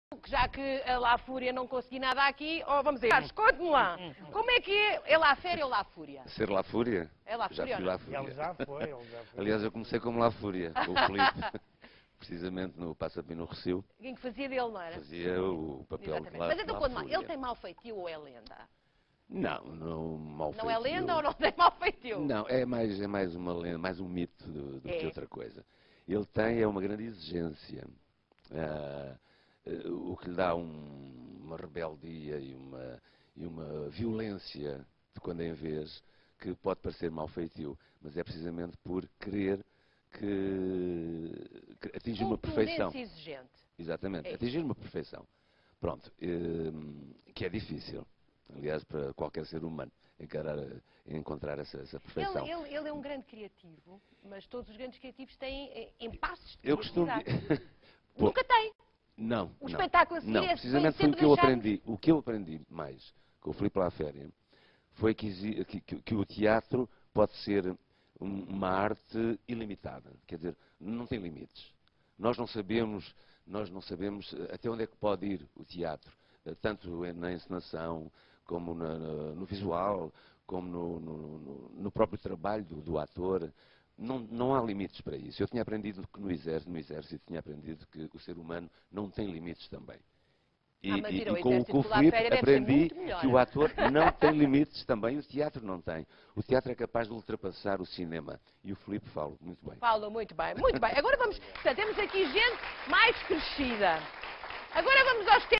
já que a La Fúria não consegui nada aqui, vamos ver. Carlos, conte-me lá. Como é que é La Féria ou La Fúria? Ser La Fúria? É La Já Fúria fui ou não? La Fúria. Ele já foi, ele já foi. Aliás, eu comecei como La Fúria, com o Filipe. Precisamente no Passapino Recio. Quem que fazia dele, não era? Fazia o papel de Exatamente. La, Mas então, La quando Fúria. ele tem mau feitio ou é lenda? Não mal Não é feitio. lenda ou não tem mau feitio? Não, é mais uma lenda, mais um mito do que outra coisa. Ele tem uma grande exigência, o que lhe dá uma rebeldia e uma violência de quando em vez, que pode parecer mau feitio, mas é precisamente por querer que atingir uma perfeição. Contundência exigente. Exatamente, É. atingir uma perfeição. Pronto, que é difícil, aliás, para qualquer ser humano, encontrar essa perfeição. Ele é um grande criativo, mas todos os grandes criativos têm impasses de Eu costumo... criatividade. Pô, Nunca tem. Não, O não. espetáculo a seguir Não, é precisamente foi o sempre que eu deixar-nos- aprendi. O que eu aprendi mais com o Filipe La Féria foi que o teatro pode ser uma arte ilimitada. Quer dizer, não tem limites. Nós não sabemos até onde é que pode ir o teatro, tanto na encenação, como no visual, como no próprio trabalho do ator. Não há limites para isso. Eu tinha aprendido que no exército tinha aprendido que o ser humano não tem limites também. Mas ir ao Com o exército pela Filipe féria deve ser aprendi muito melhor. que o ator não tem limites também, o teatro não tem. O teatro é capaz de ultrapassar o cinema. E o Filipe fala muito bem. Fala muito bem, muito bem. Agora vamos... Portanto, temos aqui gente mais crescida. Agora vamos aos temas.